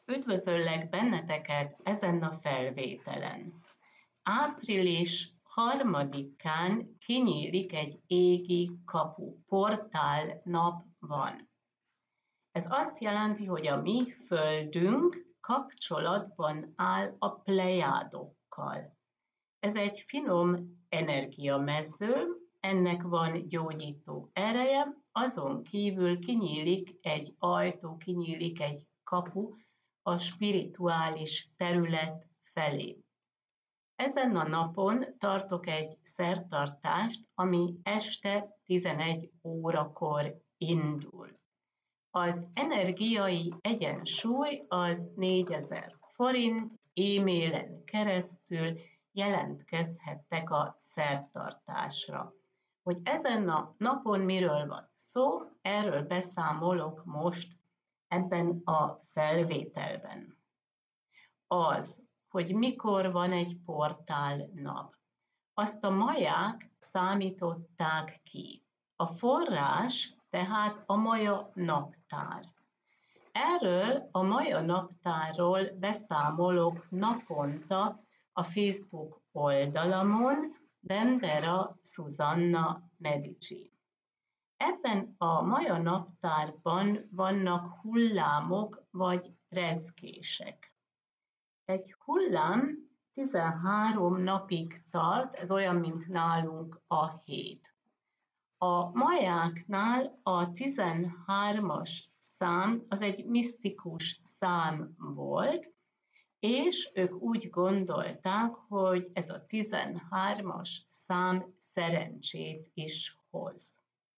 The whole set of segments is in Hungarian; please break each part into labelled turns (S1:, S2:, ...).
S1: Üdvözöllek benneteket ezen a felvételen. Április 3-án kinyílik egy égi kapu, portál nap van. Ez azt jelenti, hogy a mi Földünk kapcsolatban áll a plejádokkal. Ez egy finom energiamező, ennek van gyógyító ereje, azon kívül kinyílik egy ajtó, kinyílik egy kapu a spirituális terület felé. Ezen a napon tartok egy szertartást, ami este 11 órakor indul. Az energiai egyensúly az 4000 forint, e-mailen keresztül jelentkezhettek a szertartásra. Hogy ezen a napon miről van szó, erről beszámolok most ebben a felvételben. Az, hogy mikor van egy portál nap. Azt a maják számították ki. A forrás tehát a maja naptár. Erről a maja naptárról beszámolok naponta a Facebook oldalamon, Dendera Susanna Medici. Ebben a maja naptárban vannak hullámok vagy rezgések. Egy hullám 13 napig tart, ez olyan, mint nálunk a hét. A majáknál a 13-as szám az egy misztikus szám volt, és ők úgy gondolták, hogy ez a 13-as szám szerencsét is hoz.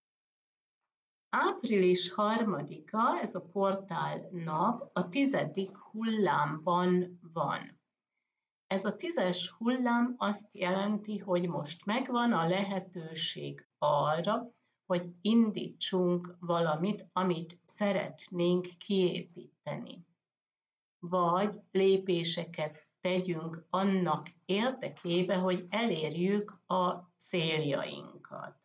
S1: Április 3-a, ez a portál nap, a 10. hullámban van. Ez a 10-es hullám azt jelenti, hogy most megvan a lehetőség arra, hogy indítsunk valamit, amit szeretnénk kiépíteni. Vagy lépéseket tegyünk annak érdekébe, hogy elérjük a céljainkat.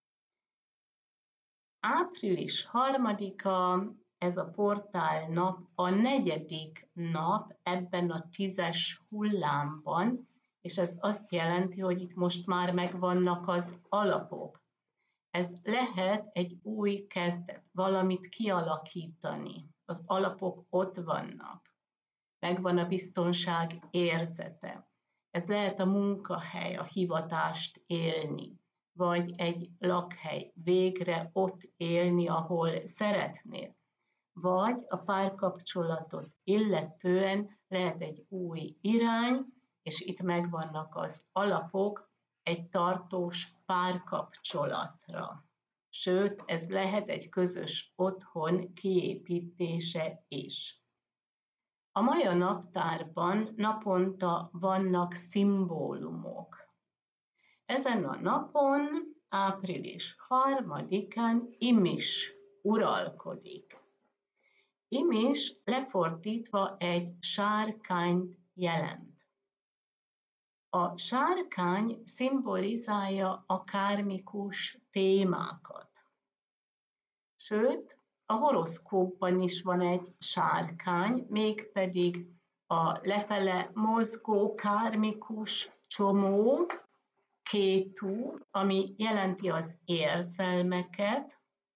S1: Április 3-a, ez a portál nap, a 4. nap ebben a 10-es hullámban, és ez azt jelenti, hogy itt most már megvannak az alapok. Ez lehet egy új kezdet, valamit kialakítani. Az alapok ott vannak. Megvan a biztonság érzete. Ez lehet a munkahely, a hivatást élni, vagy egy lakhely, végre ott élni, ahol szeretnél. Vagy a párkapcsolatot illetően lehet egy új irány, és itt megvannak az alapok egy tartós párkapcsolatra. Sőt, ez lehet egy közös otthon kiépítése is. A maja naptárban naponta vannak szimbólumok. Ezen a napon, április 3-án Imis uralkodik. Imis lefordítva egy sárkányt jelent. A sárkány szimbolizálja a kármikus témákat. Sőt, a horoszkópban is van egy sárkány, mégpedig a lefele mozgó kármikus csomó, Kétu, ami jelenti az érzelmeket.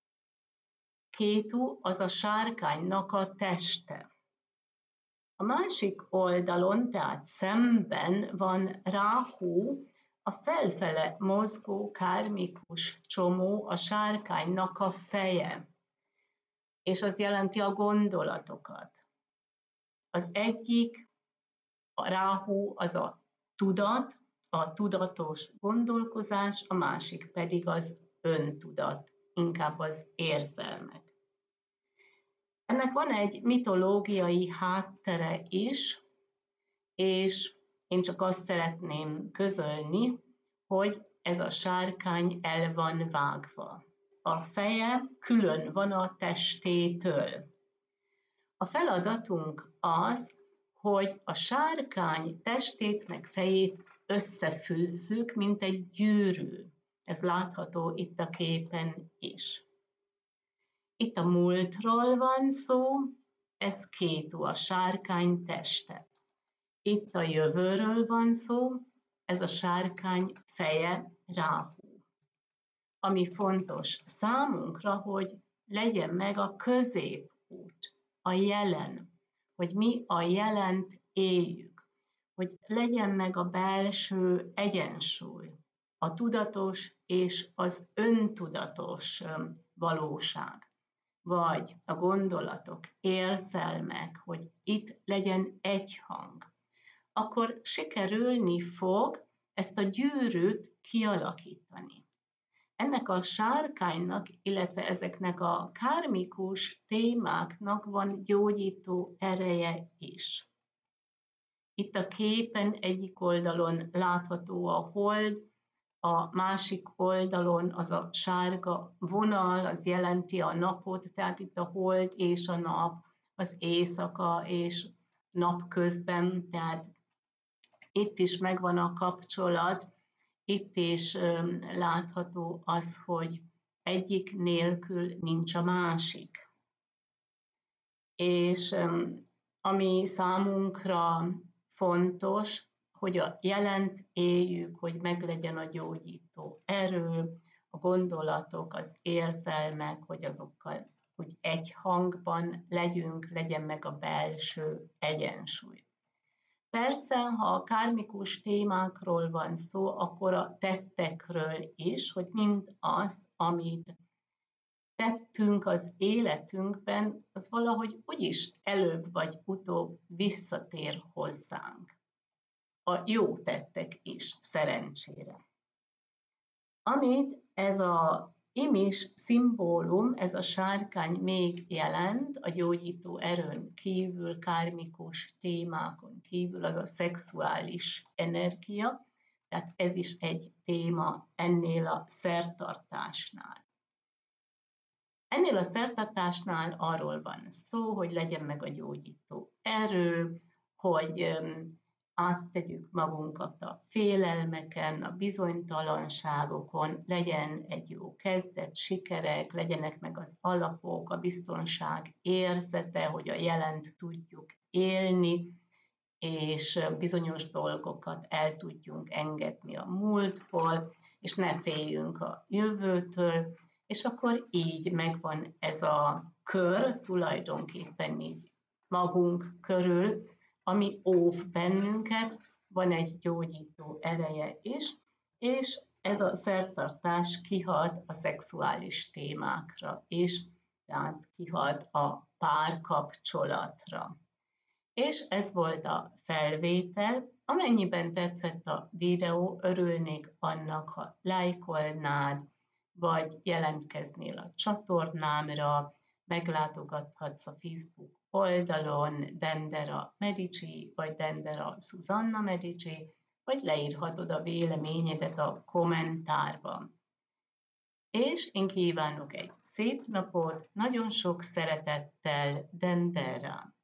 S1: Kétu az a sárkánynak a teste. A másik oldalon, tehát szemben van Ráhu, a felfele mozgó kármikus csomó, a sárkánynak a feje, és az jelenti a gondolatokat. Az egyik, a Ráhu, az a tudat, a tudatos gondolkozás, a másik pedig az öntudat, inkább az érzelmek. Ennek van egy mitológiai háttere is, és én csak azt szeretném közölni, hogy ez a sárkány el van vágva. A feje külön van a testétől. A feladatunk az, hogy a sárkány testét meg fejét összefűzzük, mint egy gyűrű. Ez látható itt a képen is. Itt a múltról van szó, ez Kétu, a sárkány teste. Itt a jövőről van szó, ez a sárkány feje, Ráhu. Ami fontos számunkra, hogy legyen meg a középút, a jelen, hogy mi a jelent éljük, hogy legyen meg a belső egyensúly, a tudatos és az öntudatos valóság, vagy a gondolatok, érzelmek, hogy itt legyen egy hang, akkor sikerülni fog ezt a gyűrűt kialakítani. Ennek a sárkánynak, illetve ezeknek a kármikus témáknak van gyógyító ereje is. Itt a képen egyik oldalon látható a hold, a másik oldalon az a sárga vonal, az jelenti a napot, tehát itt a hold és a nap, az éjszaka és napközben, tehát itt is megvan a kapcsolat, itt is látható az, hogy egyik nélkül nincs a másik. És ami számunkra fontos, hogy a jelent éljük, hogy meglegyen a gyógyító erő, a gondolatok, az érzelmek, hogy azokkal hogy egy hangban legyünk, legyen meg a belső egyensúly. Persze, ha a kármikus témákról van szó, akkor a tettekről is, hogy mind azt, amit tettünk az életünkben, az valahogy úgyis előbb vagy utóbb visszatér hozzánk. A jó tettek is, szerencsére. Amit ez a imis szimbólum, ez a sárkány még jelent, a gyógyító erőn kívül, kármikus témákon kívül, az a szexuális energia, tehát ez is egy téma ennél a szertartásnál. Ennél a szertartásnál arról van szó, hogy legyen meg a gyógyító erő, hogy áttegyük magunkat a félelmeken, a bizonytalanságokon, legyen egy jó kezdet, sikerek, legyenek meg az alapok, a biztonság érzete, hogy a jelent tudjuk élni, és bizonyos dolgokat el tudjunk engedni a múltból, és ne féljünk a jövőtől, és akkor így megvan ez a kör, tulajdonképpen így magunk körül, ami óv bennünket, van egy gyógyító ereje is, és ez a szertartás kihat a szexuális témákra is, tehát kihat a párkapcsolatra. És ez volt a felvétel. Amennyiben tetszett a videó, örülnék annak, ha lájkolnád, vagy jelentkeznél a csatornámra, meglátogathatsz a Facebook oldalon Dendera Medici, vagy Dendera Susanna Medici, vagy leírhatod a véleményedet a kommentárban. És én kívánok egy szép napot, nagyon sok szeretettel, Dendera!